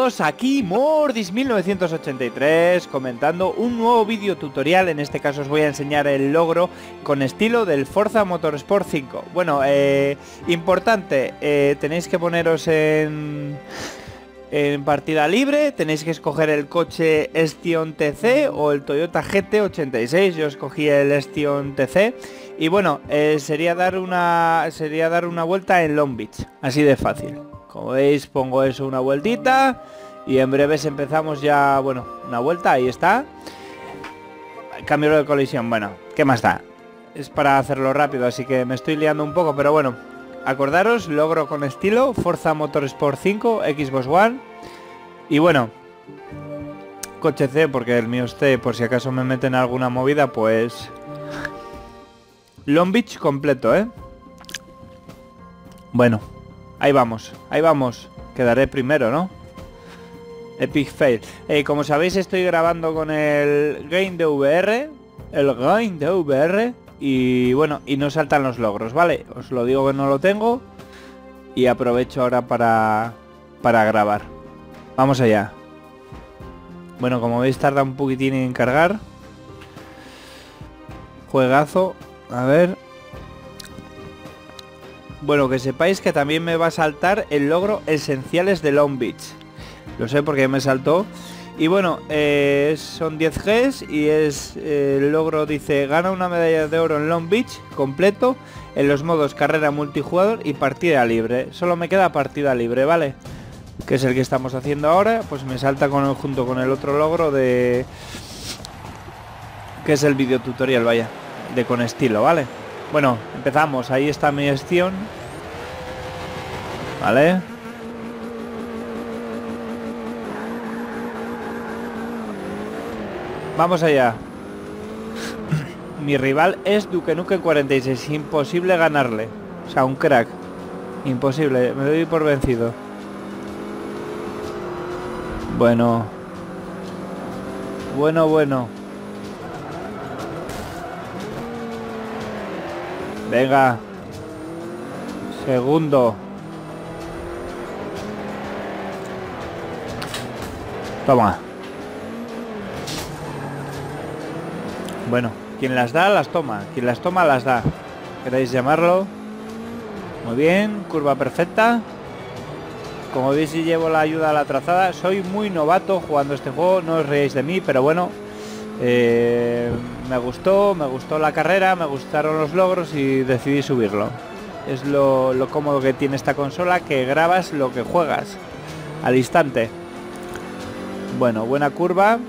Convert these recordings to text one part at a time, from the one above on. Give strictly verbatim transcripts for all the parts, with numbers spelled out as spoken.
todos, aquí Mordis mil novecientos ochenta y tres comentando un nuevo vídeo tutorial. En este caso os voy a enseñar el logro con estilo del Forza Motorsport cinco. Bueno, eh, importante, eh, tenéis que poneros en, en partida libre, tenéis que escoger el coche Estion T C o el Toyota G T ochenta y seis, yo escogí el Estion T C. Y bueno, eh, sería, dar una, sería dar una vuelta en Long Beach, así de fácil. Como veis, pongo eso una vueltita y en breves empezamos ya, bueno, una vuelta, ahí está. Cambio de colisión, bueno, ¿qué más da? Es para hacerlo rápido, así que me estoy liando un poco, pero bueno. Acordaros, logro con estilo, Forza Motorsport cinco, Xbox One. Y bueno, coche C, porque el mío es C, por si acaso me meten alguna movida, pues... Long Beach completo, ¿eh? Bueno. Ahí vamos, ahí vamos. Quedaré primero, ¿no? Epic fail. Eh, como sabéis, estoy grabando con el Game de V R. El Game de V R. Y bueno, y no saltan los logros, ¿vale? Os lo digo que no lo tengo. Y aprovecho ahora para, para grabar. Vamos allá. Bueno, como veis, tarda un poquitín en cargar. Juegazo. A ver... Bueno, que sepáis que también me va a saltar el logro esenciales de Long Beach. Lo sé porque me saltó. Y bueno, eh, son diez Gs y es eh, el logro dice: gana una medalla de oro en Long Beach completo en los modos carrera, multijugador y partida libre. Solo me queda partida libre, ¿vale? Que es el que estamos haciendo ahora. Pues me salta con el, junto con el otro logro de... que es el video tutorial, vaya. De con estilo, ¿vale? Bueno, empezamos. Ahí está mi Estion. Vale. Vamos allá. Mi rival es Duke Nukem cuarenta y seis. Imposible ganarle. O sea, un crack. Imposible. Me doy por vencido. Bueno. Bueno, bueno. Venga. Segundo. Toma. Bueno, quien las da, las toma. Quien las toma, las da. ¿Queréis llamarlo? Muy bien, curva perfecta. Como veis, si llevo la ayuda a la trazada. Soy muy novato jugando este juego, no os reáis de mí, pero bueno. Eh, me gustó, me gustó la carrera, me gustaron los logros y decidí subirlo. Es lo, lo cómodo que tiene esta consola, que grabas lo que juegas al instante. Bueno, buena curva.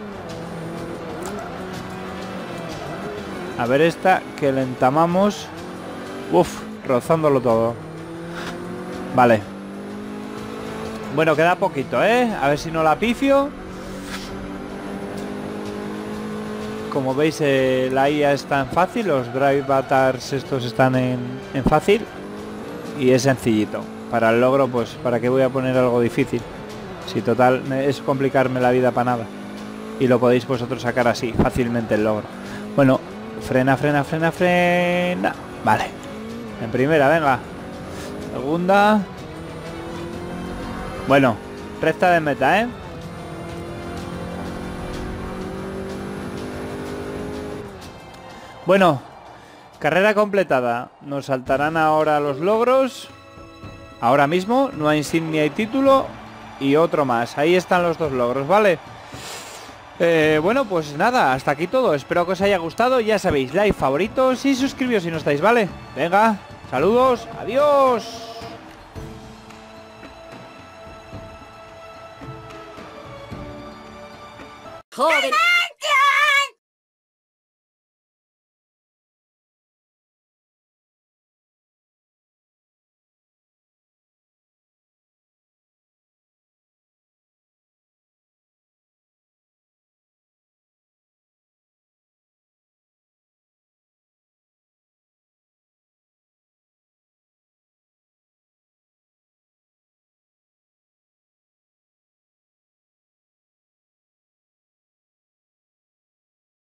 A ver esta, que le entamamos. Uf, rozándolo todo. Vale. Bueno, queda poquito, ¿eh? A ver si no la pifio. Como veis, eh, la I A está en fácil, los drive avatars estos están en, en fácil y es sencillito. Para el logro, pues, ¿para qué voy a poner algo difícil? Si total es complicarme la vida para nada. Y lo podéis vosotros sacar así, fácilmente el logro. Bueno, frena, frena, frena, frena. Vale. En primera, venga. Segunda. Bueno, recta de meta, ¿eh? Bueno, carrera completada. Nos saltarán ahora los logros. Ahora mismo, nueva insignia y título. Y otro más. Ahí están los dos logros, ¿vale? Eh, bueno, pues nada, hasta aquí todo. Espero que os haya gustado. Ya sabéis, like, favoritos y suscribíos si no estáis, ¿vale? Venga, saludos, adiós. Joven.